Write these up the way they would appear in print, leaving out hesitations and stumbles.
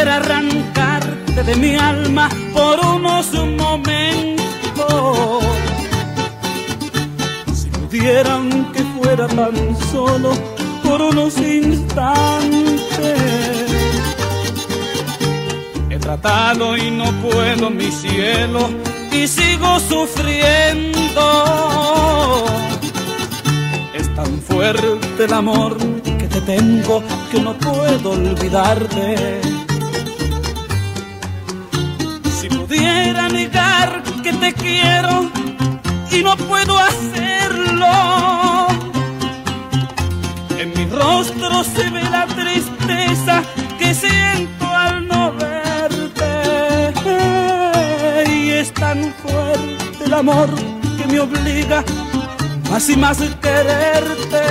pudiera arrancarte de mi alma por unos momentos, si pudiera aunque fuera tan solo por unos instantes. He tratado y no puedo, mi cielo, y sigo sufriendo. Es tan fuerte el amor que te tengo que no puedo olvidarte. Si pudiera negar que te quiero y no puedo hacerlo, en mi rostro se ve la tristeza que siento al no verte. Y es tan fuerte el amor que me obliga más y más quererte.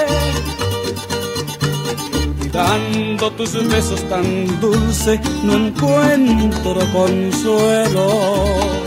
Olvidando tus besos tan dulces, no encuentro consuelo.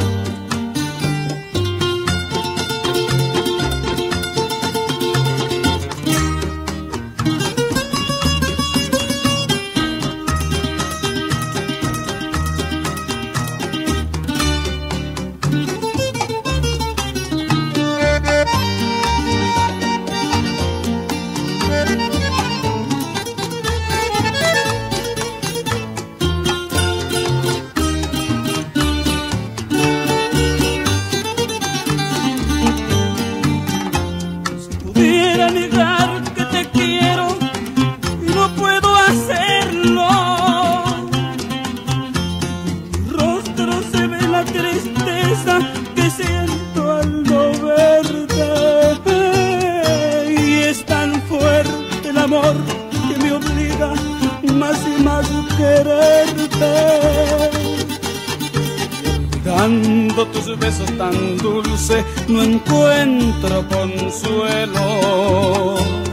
Negar que te quiero y no puedo hacerlo. En mi rostro se ve la tristeza que siento al no verte. Y es tan fuerte el amor que me obliga más y más quererte. Olvidando tus besos tan dulces, no encuentro consuelo.